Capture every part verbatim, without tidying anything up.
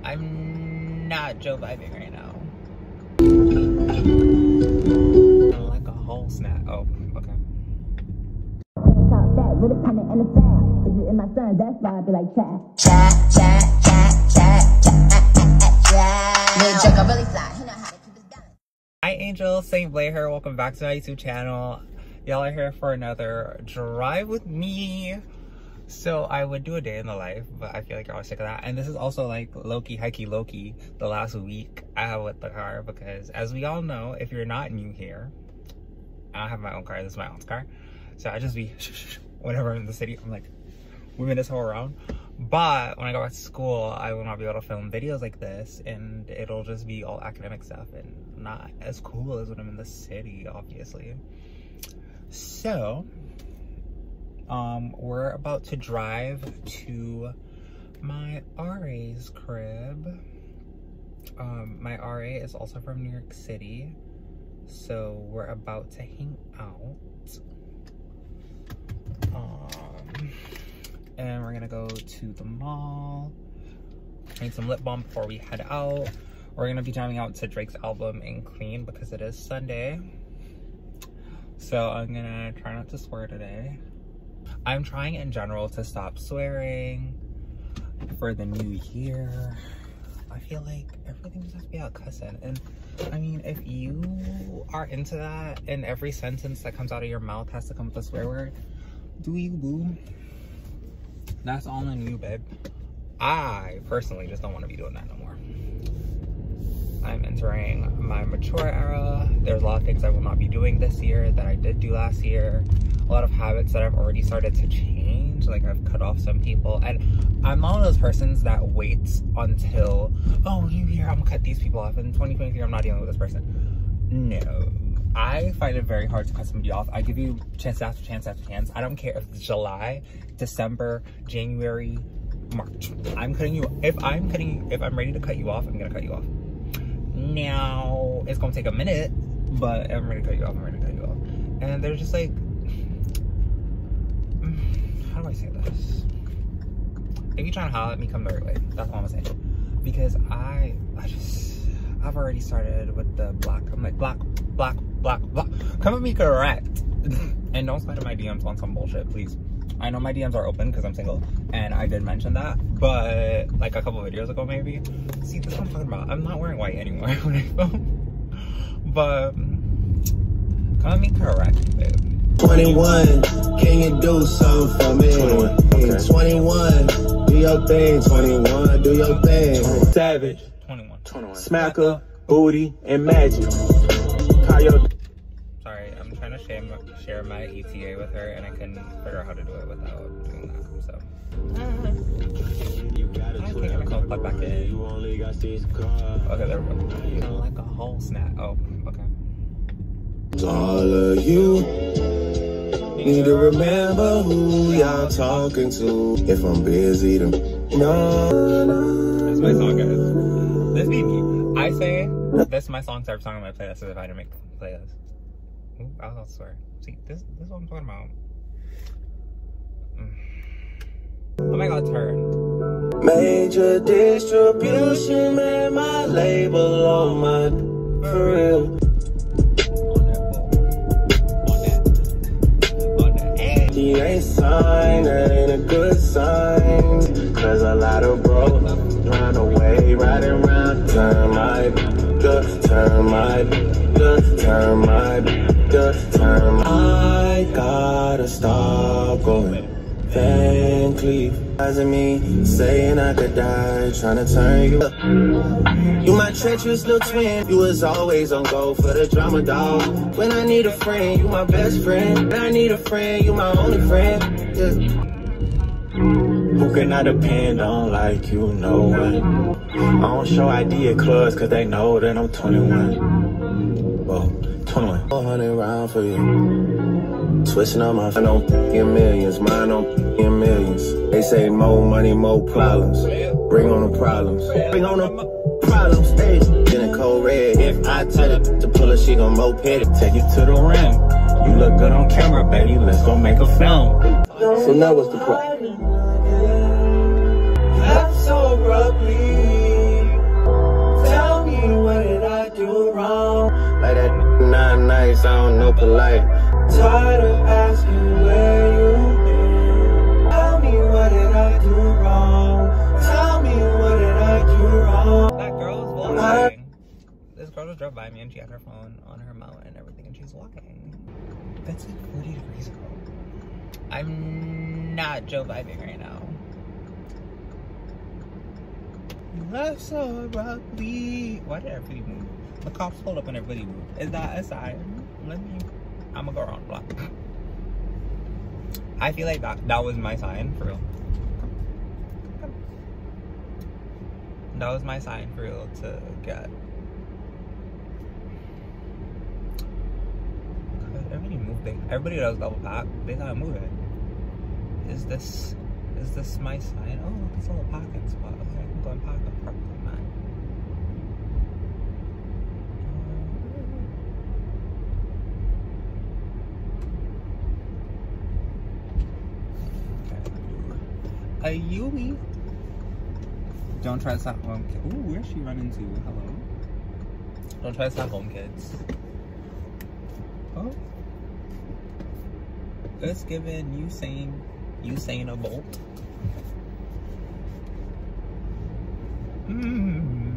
I'm not Joe vibing right now. Like a whole snap. Oh, okay. Hi Angel, Saint Blair here. Welcome back to my YouTube channel. Y'all are here for another drive with me. So I would do a day in the life, but I feel like you're all sick of that. And this is also like low-key, hikey, low-key, the last week I have with the car, because as we all know, if you're not new here, I don't have my own car. This is my aunt's car. So I just be, whenever I'm in the city, I'm like, moving this whole around. But when I go back to school, I will not be able to film videos like this, and it'll just be all academic stuff and not as cool as when I'm in the city, obviously. So, um, we're about to drive to my R A's crib. Um, my R A is also from New York City, so we're about to hang out. Um, and we're gonna go to the mall, make some lip balm before we head out. We're gonna be jamming out to Drake's album In Clean because it is Sunday. So I'm gonna try not to swear today. I'm trying in general to stop swearing for the new year. I feel like everything just has to be out cussing. And I mean, if you are into that and every sentence that comes out of your mouth has to come with a swear word, do you, boo? That's all on you, babe. I personally just don't want to be doing that no more. I'm entering my mature era. There's a lot of things I will not be doing this year that I did do last year. A lot of habits that I've already started to change. Like I've cut off some people. And I'm not one of those persons that waits until, oh, new year, I'm gonna cut these people off. In twenty twenty-three, I'm not dealing with this person. No. I find it very hard to cut somebody off. I give you chance after chance after chance. I don't care if it's July, December, January, March. I'm cutting you, if I'm cutting, if I'm ready to cut you off, I'm gonna cut you off. Now, it's gonna take a minute, but I'm ready to cut you off, I'm ready to cut you off. And they're just like, how do I say this? If you're trying to holler at me, come the right way. That's all I'm saying. Because I, I just, I've already started with the black. I'm like, black, black, black, black. Come at me correct. And don't slide in my D Ms on some bullshit, please. I know my D Ms are open because I'm single, and I did mention that, but like a couple videos ago maybe. See, this is what I'm talking about. I'm not wearing white anymore when I film. But come at me correct, babe. twenty-one, can you do something for me? twenty-one, okay. twenty-one, do your thing. twenty-one, do your thing. Savage, twenty-one, twenty-one. Smacker, booty, and magic. Call your... Sorry, I'm trying to share my, share my E T A with her, and I couldn't figure out how to do it without doing that. So, I think I'm gonna plug back in. Okay, there we go. Like a whole snap. Oh, okay. All of you need to remember who y'all talking to. If I'm busy, then no. This is my song, guys. This be me. I say this is my song, type song on my playlist. If I didn't make the playlist, ooh, I'll swear. See, this, this is what I'm talking about. Mm. Oh my god, turn. Major distribution, man, my label on my, for real. He ain't signed, that ain't a good sign. Cause a lot of bros run away, riding around. Turn my, good, turn my, good, turn my, good, turn my. I gotta stop going Van Cleef. Me saying I could die, trying to turn you up. You my treacherous little twin. You was always on go for the drama, dog. When I need a friend, you my best friend. When I need a friend, you my only friend. Yeah. Who can I depend on like you know what? I don't show I D at clubs cause they know that I'm twenty-one. Well, twenty-one. four hundred round for you. Switching on my phone on f***ing millions, mine on f***ing millions. They say more money, more problems. Bring on the problems. Bring on the problems. Hey, in a cold red. If I tell it to pull her, she gon' moped it. Take you to the rim. You look good on camera, baby. Let's go make a film. So now what's the problem? Left so abruptly. polite. Tired of asking where you been. Tell me what did I do wrong? Tell me what did I do wrong? That girl was vlogging. This girl just drove by me and she had her phone on her mount and everything and she's walking. That's like forty degrees ago. I'm not Joe vibing right now. Left so abruptly. Why did everybody move? The cops pulled up and everybody moved. Is that a sign? Let me. I'm gonna go around block. I feel like that that was my sign for real. That was my sign for real to get. Everybody moved. They, everybody that was double pack, they gotta move it. Is this is this my sign? Oh, look, it's a little parking spot. Okay, I can go and park up properly, man. Okay. A Yui. Don't try to stop home kids. Ooh, where's she running to? Hello. Don't try to stop home kids. Oh. It's given Usain, Usain a bolt. Hmm.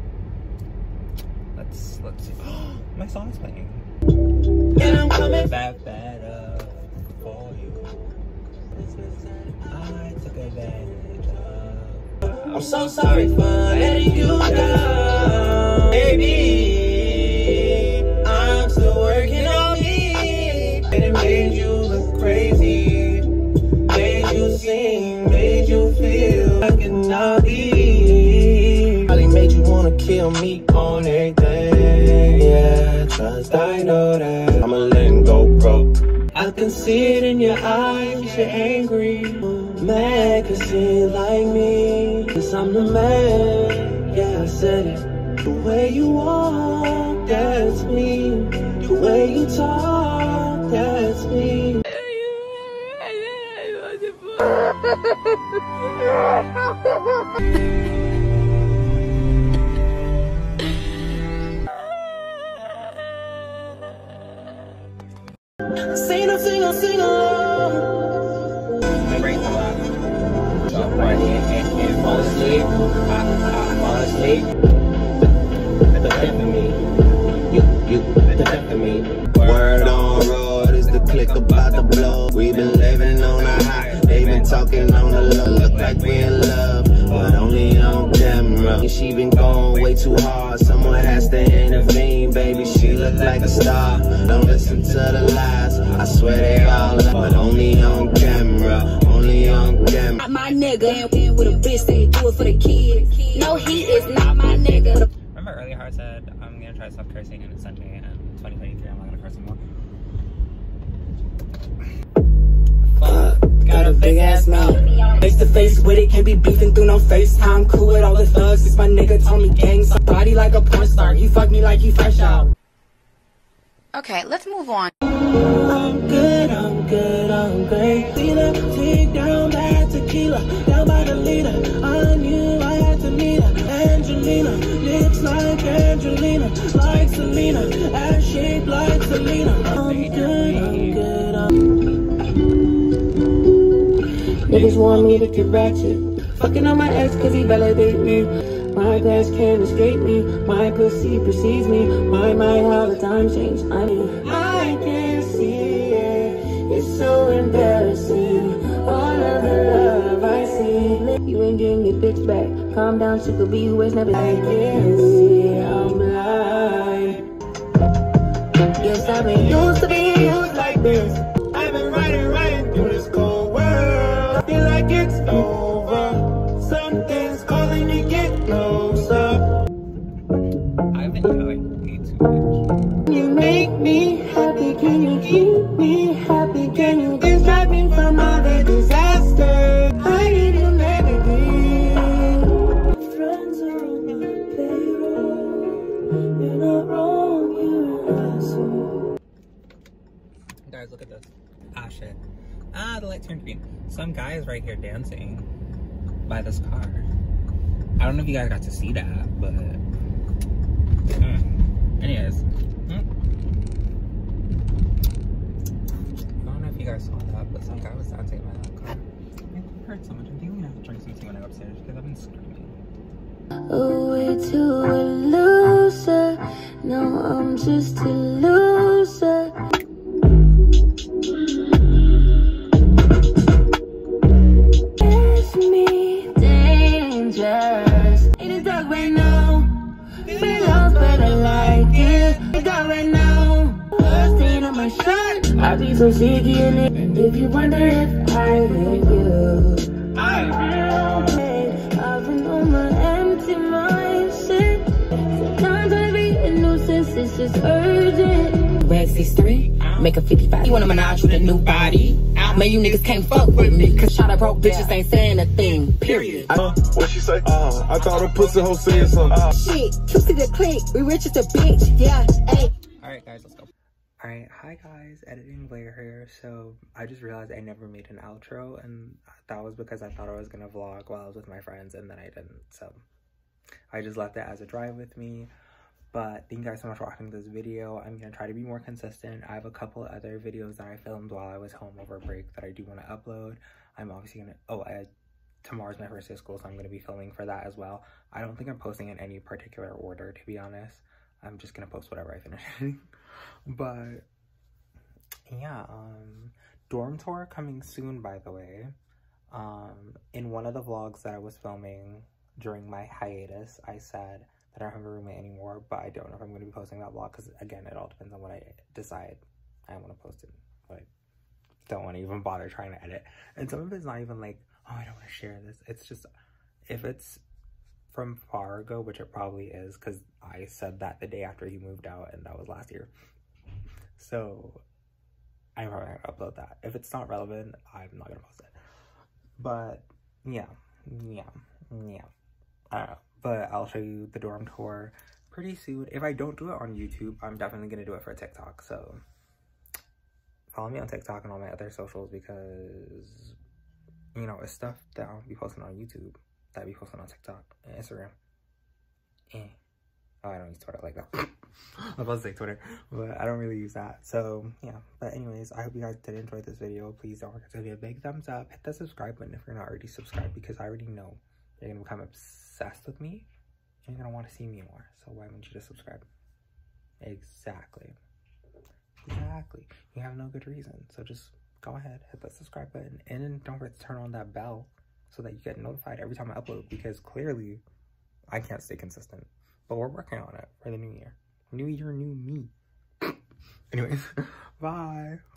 Let's let's see. Oh, my song's playing. And I'm coming back better for you. I took advantage of. I'm so sorry for letting you down, baby. I'm still working on me. And it made you look crazy, made you sing, made you feel like an naughty. Probably made you wanna kill me on everything. Yeah, trust I know that I'ma let go, bro. I can see it in your eyes, you're angry, mad cause you ain't like me. Cause I'm the man, yeah I said it. The way you walk, that's me. The way you talk, that's me. Sing a sing a sing along. My brain's a lot. Jump right in and, and fall asleep. I, I fall asleep. At the death of me. You, you, at the death of me. Word on road is the click about to blow. We been living on a high. They been talking on the low. Look like we in love, but only on camera. She been going way too hard. Someone has to intervene, baby. She look like a star. Don't listen to the lies. I swear they all up, but only on camera. Only on camera. My nigga and with a bitch, they do it for the kid. No, he is not my nigga. Remember earlier how I said I'm gonna try to stop cursing and it's Sunday and twenty twenty-three I'm not gonna curse anymore. Uh, got a big ass mouth. Face to face with it, can't be beefing through no FaceTime. Cool with all the thugs, it's my nigga told me gang. Body like a porn star, he fucked me like he fresh out. Okay, let's move on. I'm good, I'm good, I'm great. Tequila, take down bad tequila, down by the leader. I knew I had to meet her. Angelina, lips like Angelina, like Selena, ass shaped like Selena. I'm good, I'm good, I'm niggas want me to get ratchet. Fucking on my ex cause he validate me. My past can't escape me. My pussy precedes me. My mind how the time changed. I mean, I can't see it. It's so embarrassing. All of the love I see. You ain't getting your bitch back. Calm down, she could be who is never. I can't see. I'm blind. Yes, I've been used to be used like this. I've been riding, riding through this cold world. I feel like it's over. Something's calling me, get closer. I've been yelling way too much. You make me happy, can you keep me happy? Can you distract me from all the disaster? I need you everything. Friends are on my payroll. You're not wrong, you're an asshole. Guys, look at this. Ah, shit. Ah, the light turned green. Some guy is right here dancing by this car. I don't know if you guys got to see that, but mm. anyways, mm. you guys saw that, but some guy was dancing in my car. I heard so much. I'm thinking I have to drink some tea when I go upstairs because I've been screaming. Way to a loser. No, I'm just a loser. It's me, dangerous. In the dark right now. Feel lost, but I like it. In the dark right now. Stain on my shirt. I be so sticky in it. And if you wonder if I hate you, I will. I've been on my empty mindset. Sometimes I be a nuisance, it's just urgent. Red six three, make a fifty-five. You wanna menage with a new body? Man, you niggas can't fuck with me. Cause shot up broke bitches ain't saying a thing, period. Uh, what she say? Uh, I thought her pussy hoe said something. Uh. Shit, you see the click, we rich as a bitch, yeah, hey. Alright guys, let's go. Alright, hi guys, editing Blair here. So I just realized I never made an outro, and that was because I thought I was gonna vlog while I was with my friends, and then I didn't. So I just left it as a drive with me. But thank you guys so much for watching this video. I'm gonna try to be more consistent. I have a couple other videos that I filmed while I was home over break that I do want to upload. I'm obviously gonna, oh, I, tomorrow's my first day of school, so I'm gonna be filming for that as well. I don't think I'm posting in any particular order, to be honest. I'm just gonna post whatever I finish. But yeah, um, dorm tour coming soon, by the way. Um, in one of the vlogs that I was filming during my hiatus, I said that I don't have a roommate anymore, but I don't know if I'm going to be posting that vlog because, again, it all depends on what I decide I want to post it. Like, don't want to even bother trying to edit. And some of it's not even like, oh, I don't want to share this. It's just, if it's from far ago, which it probably is, because I said that the day after he moved out, and that was last year. So I'm probably going to upload that. If it's not relevant, I'm not going to post it. But yeah, yeah, yeah. I don't know. But I'll show you the dorm tour pretty soon. If I don't do it on YouTube, I'm definitely going to do it for TikTok. So follow me on TikTok and all my other socials because, you know, it's stuff that I'll be posting on YouTube that I'll be posting on TikTok and Instagram. Eh. Oh, I don't use Twitter like that. I was about to say Twitter, but I don't really use that. So, yeah. But anyways, I hope you guys did enjoy this video. Please don't forget to give me a big thumbs up. Hit the subscribe button if you're not already subscribed because I already know you're going to become obsessed with me and you're going to want to see me more. So why wouldn't you just subscribe? Exactly. Exactly. You have no good reason. So just go ahead, hit that subscribe button, and then don't forget to turn on that bell so that you get notified every time I upload because clearly I can't stay consistent. But we're working on it for the new year. New year, new me. Anyways, bye.